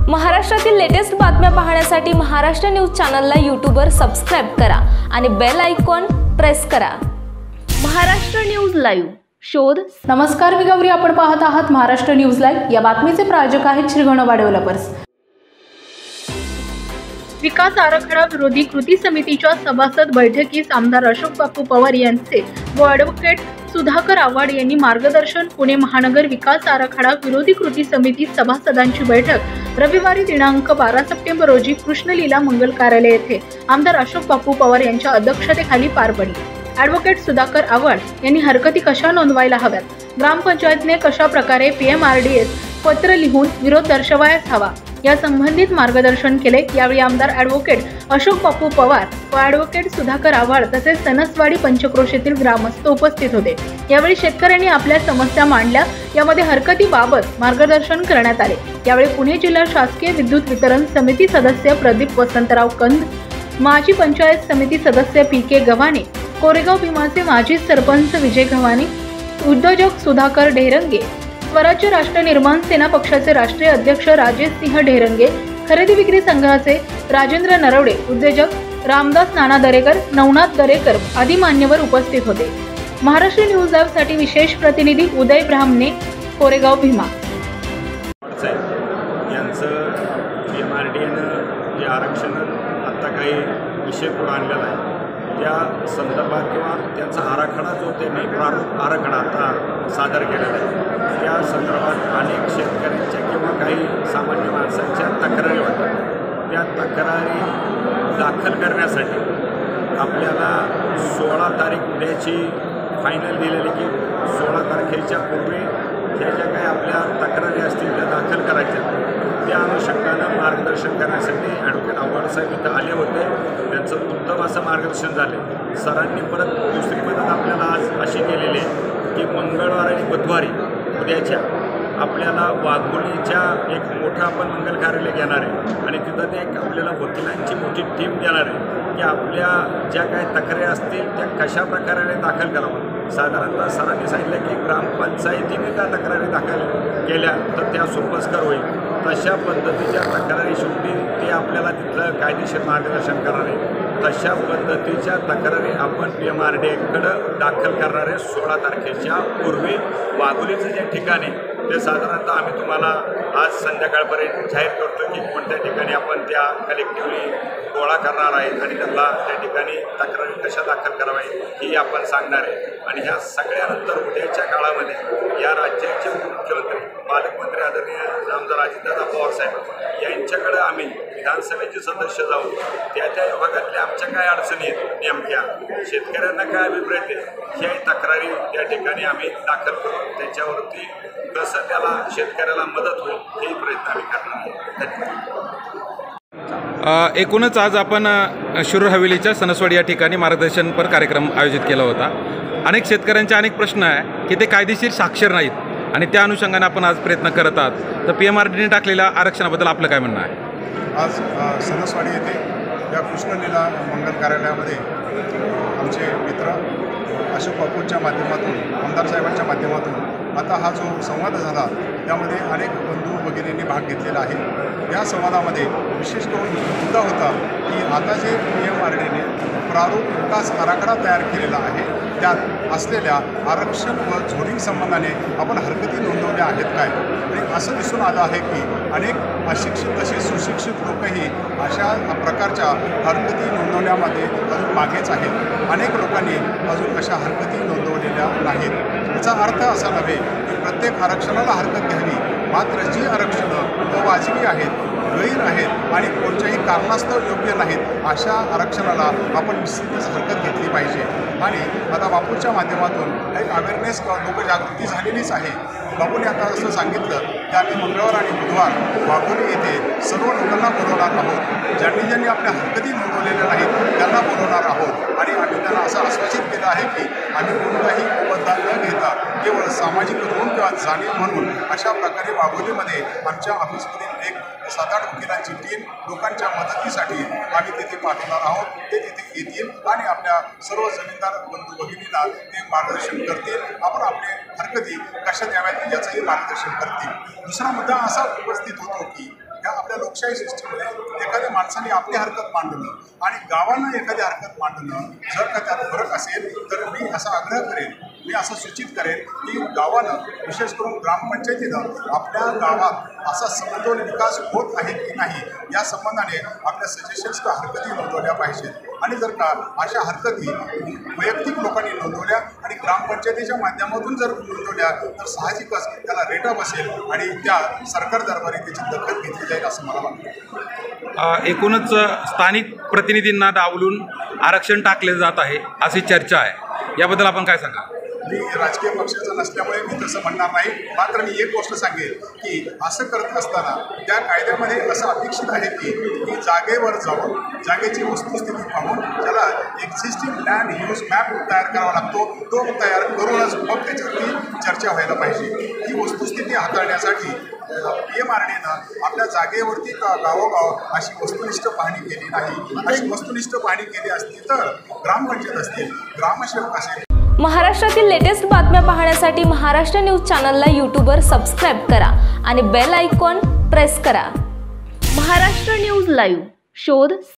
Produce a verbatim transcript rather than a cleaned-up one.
महाराष्ट्रातील लेटेस्ट बातम्या पाहण्यासाठी महाराष्ट्र न्यूज चॅनलला यूट्यूबवर सबस्क्राइब करा आणि बेल आयकॉन प्रेस करा। महाराष्ट्र न्यूज लाईव्ह शोध। नमस्कार, मी गौरी, आपण पाहत आहात महाराष्ट्र न्यूज लाईव्ह। या बातमीचे प्रायोजक आहेत श्रीगणवा डेव्हलपर्स। विकास आराखडा विरोधी कृती समितीच्या सभासद बैठकीस आमदार अशोक बापू पवार यांचे व ॲडव्होकेट सुधाकर आव्हाड यांनी मार्गदर्शन। पुणे महानगर विकास आराखडा विरोधी कृती समिती सभासदांची बैठक रविवारी दिनांक बारा सप्टेंबर रोजी कृष्णलीला मंगल कार्यालय येथे आमदार अशोक बापू पवार यांच्या अध्यक्षतेखाली पार पडली। ॲडव्होकेट सुधाकर आव्हाड यांनी हरकती कशा नोंदवायला हव्यात, ग्रामपंचायतने कशा प्रकारे पीएमआरडीएस पत्र लिहून विरोध दर्शवायला हवा या संबंधित मार्गदर्शन केले। यावेळी आमदार ॲडव्होकेट अशोक बापू पवार व ॲडव्होकेट सुधाकर आव्हाड तसेच सणसवाडी पंचक्रोशीतील ग्रामस्थ उपस्थित होते। यावेळी शेतकऱ्यांनी आपल्या समस्या मांडल्या। यामध्ये हरकतीबाबत मार्गदर्शन करण्यात आले। यावेळी पुणे जिल्हा शासकीय विद्युत वितरण समिती सदस्य प्रदीप वसंतराव कंद, माजी पंचायत समिती सदस्य पी के गव्हाणे, कोरेगाव भीमाचे माजी सरपंच विजय गव्हाणे, उद्योजक सुधाकर ढेरंगे, स्वराज्य राष्ट्र निर्माण सेना पक्षाचे राष्ट्रीय अध्यक्ष राजेश सिंह ढेरंगे, खरेदी विक्री संघाचे राजेंद्र नरवडे, उद्योजक रामदास नाना दरेकर, नवनाथ दरेकर आदी मान्यवर उपस्थित होते। महाराष्ट्र न्यूज लाईव्ह साठी विशेष प्रतिनिधी उदय ब्राह्मणे, कोरेगाव भीमा। यांचं पीएमआरडीएनं जे आरक्षण आत्ता काही विषय पुढे आणलेला आहे त्या संदर्भात किंवा त्यांचा आराखडा जो त्यांनी प्रारूप आराखडा आता सादर केलेला आहे त्या संदर्भात अनेक शेतकऱ्यांच्या किंवा काही सामान्य माणसांच्या तक्रारी होतात। त्या तक्रारी दाखल करण्यासाठी आपल्याला सोळा तारीख उद्याची फायनल दिलेली की सोळा तारखेच्या पूर्वी ह्या ज्या काही आपल्या तक्रारी असतील त्या दाखल करायच्या। त्या अनुषंगानं मार्गदर्शन करण्यासाठी ॲडव्होकेट आव्हाड साहेब इथं आले होते। त्यांचं उत्तम असं मार्गदर्शन झाले। सरांनी परत दुसरी मदत आपल्याला आज अशी केलेली आहे की मंगळवार आणि बुधवारी उद्याच्या आपल्याला वाघोलीच्या एक मोठं आपण मंगल कार्यालय घेणार आहे आणि तिथं ते एक आपल्याला वकिलांची मोठी टीम देणार आहे की आपल्या ज्या काही तक्रारी असतील त्या कशा प्रकारे दाखल करावं। साधारणतः सरांनी सांगितलं की ग्रामपंचायतीने त्या तक्रारी दाखल केल्या तर त्या सोपस्कर होईल। तशा पद्धतीच्या तक्रारी शेवटी ते आपल्याला तिथलं कायदेशीर मार्गदर्शन करणार आहे। तशा पद्धतीच्या तक्रारी आपण पी एम आर डी एकडं दाखल करणार आहे सोळा तारखेच्या पूर्वी। वाघोलीचं जे ठिकाण आहे ते साधारणतः आम्ही तुम्हाला आज संध्याकाळपर्यंत जाहीर करतो की कोणत्या ठिकाणी आपण त्या कलेक्टिव्हली गोळा करणार आहे आणि त्यांना त्या ठिकाणी तक्रारी कशा दाखल कराव्या ही आपण सांगणार आहे। आणि ह्या सगळ्यानंतर उद्याच्या काळामध्ये या राज्याचे मुख्यमंत्री पालकमंत्री आदरणीय आमदार अजितदादा पवार साहेब यांच्याकडे आम्ही विधानसभेचे सदस्य जाऊन त्या त्या भागातल्या आमच्या काय अडचणी आहेत, नेमक्या शेतकऱ्यांना काय अभिप्राय आहे ह्याही तक्रारी त्या ठिकाणी आम्ही दाखल करू। त्याच्यावरती कसं त्याला शेतकऱ्याला मदत होईल हेही प्रयत्न आम्ही करणार आहोत। एकूणच आज आपण शिरूर हवेलीच्या सणसवाडी या ठिकाणी मार्गदर्शनपर कार्यक्रम आयोजित केला होता। अनेक शेतकऱ्यांचे अनेक प्रश्न आहे की ते कायदेशीर साक्षर नाहीत आणि त्या अनुषंगाने आपण आज प्रयत्न करत आहात। तर पी एम आर डीने टाकलेल्या आरक्षणाबद्दल आपलं काय म्हणणं आहे? आज सणसवाडी येथे या कृष्णलीला मंगल कार्यालयामध्ये आमचे मित्र अशोक बापूंच्या माध्यमातून, आमदार साहेबांच्या माध्यमातून आता हा जो संवाद झाला त्यामध्ये अनेक बंधू भगिनींनी भाग घेतलेला आहे। या संवादामध्ये विशेष करून मुद्दा होता की आता जे पी एम आर डीने प्रारूप विकास आराखडा तयार केलेला आहे त्यात असलेल्या आरक्षण व झोनिंग संबंधाने आपण हरकती नोंदवल्या आहेत काय। आणि असं दिसून आलं आहे की अनेक अशिक्षित तसेच सुशिक्षित लोकही अशा प्रकारच्या हरकती नोंदवण्यामध्ये अजून मागेच आहेत। अनेक लोकांनी अजून अशा हरकती नोंदवलेल्या नाहीत। याचा अर्थ असा नव्हे की प्रत्येक आरक्षणाला हरकत घ्यावी, मात्र जी आरक्षणं अवाजवी आहेत, गैर आहेत आणि कोणत्याही कारणास्तव योग्य नाहीत अशा आरक्षणाला आपण निश्चितच हरकत घेतली पाहिजे। आणि आता बापूच्या माध्यमातून एक अवेअरनेस लोकजागृती झालेलीच आहे। बापूने आता असं सांगितलं की आम्ही मंगळवार आणि बुधवार वाघोली येथे सर्व लोकांना बोलवणार आहोत। ज्यांनी ज्यांनी आपल्या हरकती नोंदवलेल्या नाहीत त्यांना बोलवणार आहोत आणि आम्ही त्यांना असं आश्वासित केलं आहे की आम्ही कोणताही मोबदला न घेता केवळ सामाजिक ऋण किंवा जाणीव म्हणून अशा प्रकारे वाघोलीमध्ये आमच्या ऑफिसमधील एक सात आठ वकिलांची टीम लोकांच्या मदतीसाठी आम्ही तिथे पाठवणार आहोत। ते तिथे येतील आणि आपल्या सर्व जमीनदार बंधू भगिनींना ते मार्गदर्शन करतील। आपण आपले हरकती कशा द्याव्यात याचंही मार्गदर्शन करतील। दुसरा मुद्दा असा उपस्थित होतो की ह्या आपल्या लोकशाही सिस्टीममध्ये एखाद्या माणसाने आपली हरकत मांडणं आणि गावानं एखादी हरकत मांडणं जर का त्यात फरक असेल तर मी असा आग्रह करेन, मी असं सूचित करेन की गावानं विशेष करून ग्रामपंचायतीनं आपल्या गावात असा समतोल विकास होत आहे की नाही या संबंधाने आपल्या सजेशन्स किंवा हरकती नोंदवल्या पाहिजेत. आणि जर का अशा हरकती वैयक्तिक लोकांनी नोंदवल्या आणि ग्रामपंचायतीच्या माध्यमातून जर नोंदवल्या तर साहजिकच त्याला रेटा बसेल आणि त्या सरकार दरबारी त्याची दखल घेतली जाईल असं मला वाटतं. अ, एकूणच स्थानिक प्रतिनिधींना डावलून आरक्षण टाकले जात आहे अशी चर्चा आहे, याबद्दल आपण काय सांगा? मी राजकीय पक्षाचा नसल्यामुळे मी तसं म्हणणार नाही. मात्र मी एक गोष्ट सांगेन की असं करत असताना त्या कायद्यामध्ये असं अपेक्षित आहे की की जागेवर जाऊन जागेची वस्तुस्थिती पाहून त्याला एक्झिस्टिंग लँड यूज मॅप तयार करावा लागतो. तो तयार करूनच मग त्याच्यावरती चर्चा व्हायला पाहिजे. ही वस्तुस्थिती हाताळण्यासाठी पी एम आर डीनं आपल्या जागेवरती गावोगाव अशी वस्तुनिष्ठ पाहणी केली नाही. अशी वस्तुनिष्ठ पाहणी केली असती तर ग्रामपंचायत असतील, ग्रामसेवक असेल. महाराष्ट्रातील लेटेस्ट बातम्या पाहण्यासाठी महाराष्ट्र न्यूज चॅनलला यूट्यूबवर सबस्क्राईब करा आणि बेल आयकॉन प्रेस करा. महाराष्ट्र न्यूज लाईव्ह शोध